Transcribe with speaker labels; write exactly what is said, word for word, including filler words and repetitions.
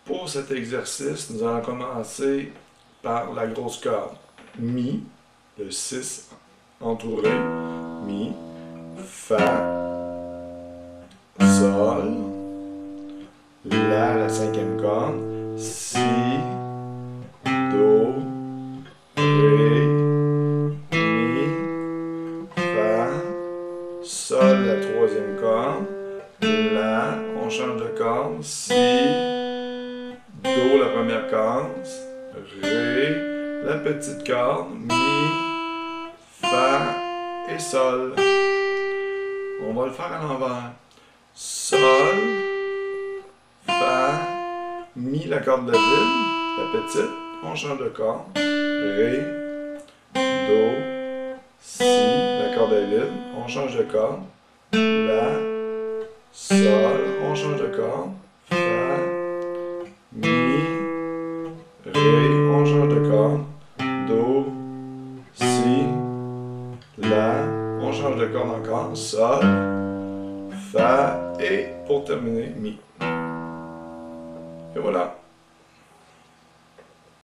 Speaker 1: Pour cet exercice, nous allons commencer par la grosse corde. Mi, le six entouré, Mi, Fa, Sol, La, la cinquième corde, Si, Do, Ré, Mi, Fa, Sol, la troisième corde, La, on change de corde, Si, Do, la première corde, Ré, la petite corde, Mi, Fa et Sol. On va le faire à l'envers. Sol, Fa, Mi, la corde de vide, la petite, on change de corde, Ré, Do, Si, la corde est vide, on change de corde, La, Sol, on change de corde, Fa, Mi, Ré, on change de corde, Do, Si, La, on change de corde encore, Sol, Fa et pour terminer, Mi. Et voilà.